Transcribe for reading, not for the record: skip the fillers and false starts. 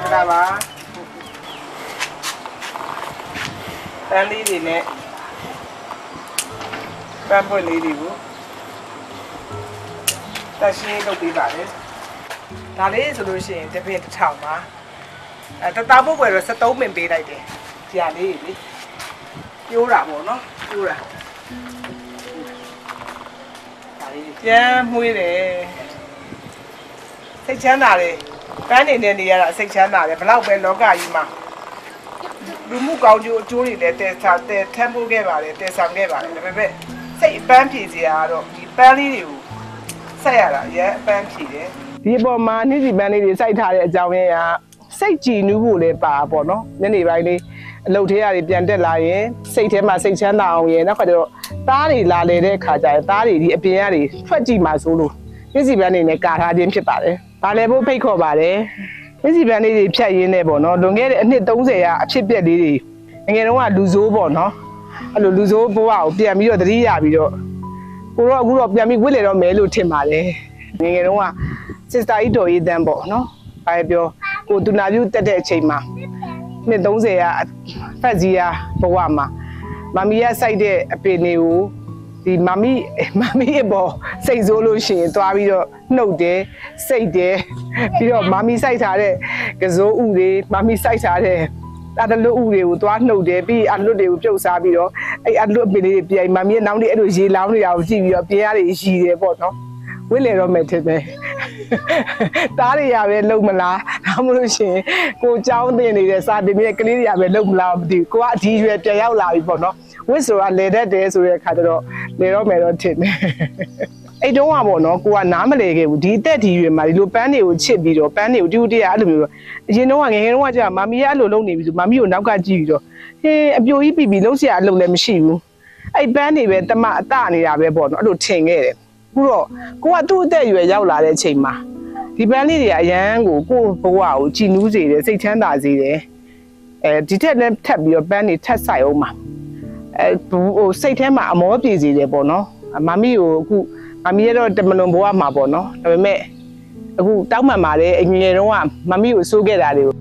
တာပါပန်းလေးတွေနဲ့ပန်းပွင့်လေးတွေကိုတက်ရှင်းလုပ်ပေးပါတယ်ဒါလေးဆိုလို့ရှိရင်တစ်ပင်တစ်ထောင်ပါတသားပုတ်ွယ်တော့73မင်ပေးလိုက်တယ်ဒီဟာလေးလေပြိုးတာပေါ့နော်ပြိုးတာဒါလေးပြန်မှုေးတယ်စိတ်ချမ်းသာတယ်ပန်းနေတဲ့နေရတာစိတ်ချမ်းသာတယ်ဘလောက်ပဲလောကကြီးမှာလူမှုကောင်းကျိုးအကျိုးတွေလည်းတည်ထမ်းပိုးခဲ့ပါတယ်တည်ဆောင်ခဲ့ပါတယ်ဒါပေမဲ့စိတ်အပန်းဖြေစရာကတော့ဒီပန်းလေးတွေကိုဆက်ရတာရဲအပန်းဖြေတယ်ဒီအပေါ်မှာနှင်းစီပန်းလေးတွေစိုက်ထားတဲ့အကြောင်းရင်းကစိတ်ကြည်နူးဖို့လည်းပါပေါ့နော်ညနေပိုင်းလေးအလုပ်ထဲကနေပြန်တက်လာရင်စိတ်ထဲမှာစိတ်ချမ်းသာအောင်ရင်နောက်ခါကျတော့သားတွေလာလေတဲ့အခါကျရင်သားတွေဒီအပြင်ကနေထွက်ကြည့်မှဆိုလို့နှင်းစီပန်းတွေနဲ့ကာထားခြင်းဖြစ်ပါတယ်။ဒါလည်းဖို့ဖိတ်ခေါ်ပါတယ်။နှင်းစီပန်းလေးတွေဖြတ်ရင်းနဲ့ပေါ့နော်လွန်ခဲ့တဲ့အနှစ်30ကအဖြစ်ပြက်လေးတွေငယ်ငယ်တုန်းကလူဆိုးပေါ့နော်အဲ့လိုလူဆိုးဘဝကိုပြန်ပြီးတော့သတိရပြီးတော့ကိုတော့အခုတော့ပြန်ပြီးဝစ်လေတော့မယ်လို့ထင်ပါတယ်။ငယ်ငယ်တုန်းကစစ်စတာကြီးတော်ရေးတန်းပေါ့နော်။ဘာပြောကိုတူနာပြူတက်တဲ့အချိန်မှာနှစ်30ကဖက်ကြီးရဘဝမှာမမီးရစိုက်တဲ့အပင်တွေကိုဒီမမီးအပေါ်စိတ်ဆိုးလို့ရှိရင်သွားပြီးတော့နှုတ်တယ်စိတ်တယ်ပြီးတော့မမီးစိုက်ထားတဲ့ကစိုးဥတွေမမီးစိုက်ထားတဲ့အတလွတ်ဥတွေကိုသွားနှုတ်တယ်ပြီးအလွတ်တွေကိုပြုတ်စားပြီးတော့အဲ့အလွတ်ပင်လေးတွေပြန်မမီးရဲ့နောက်လေးအဲ့လိုရေလောင်းနေတာကိုကြည့်ပြီးတော့ပြင်ရတွေရှိတယ်ပေါ့နော်ဝစ်လေတော့မယ်ထင်တယ်တားတွေရပဲလုံမလားဒါမှမဟုတ်ရှင်ကိုเจ้าတင်နေတဲ့စာတင်နေတဲ့ကလေးတွေရပဲလုံမလားမသိဘူးကိုကအဒီရွယ်ပြန်ရောက်လာပြီပေါ့နော်ဝစ်ဆိုတာလေတတ်တယ်ဆိုတဲ့အခါကျတော့လေတော့မယ်တော့ထင်တယ်အဲ့တုန်းကပေါ့နော်ကိုကနားမလဲခဲ့ဘူးဒီအသက်ဒီရွယ်မှာဒီလိုပန်းတွေကိုချစ်ပြီးတော့ပန်းတွေကိုတူတူတရအဲ့လိုမျိုးအရင်တုန်းကငယ်ငယ်တုန်းကကြာမမီးကအဲ့လိုလုပ်နေပြီဆိုမမီးကိုနောက်ကကြည့်ပြီးတော့ဟင်းအပြိုကြီးပြီးလုံးစရာအလုပ်လည်းမရှိဘူးအဲ့ပန်းတွေပဲတမအတနေတာပဲပေါ့နော်အဲ့လိုထင်ခဲ့တယ်အခုတော့ကိုကသူ့အသက်အရွယ်ရောက်လာတဲ့အချိန်မှာဒီပန်းလေးတွေအရန်ကိုဘဝကိုကြည်နူးစေတယ်စိတ်ချမ်းသာစေတယ်ဒီထက်လည်းထပ်ပြီးတော့ပန်းတွေထပ်ဆိုင်အောင်မှာဟိုစိတ်ထဲမှာအမောပြေစေတယ်ပေါ့နော်မမီကိုအခုမမီရဲ့တော့တမလွန်ဘဝမှာပေါ့နော်ဒါပေမဲ့အခုတောက်မှန်ပါတယ်အငယ်ငယ်တုန်းကမမီကိုစိုးခဲ့တာတွေကို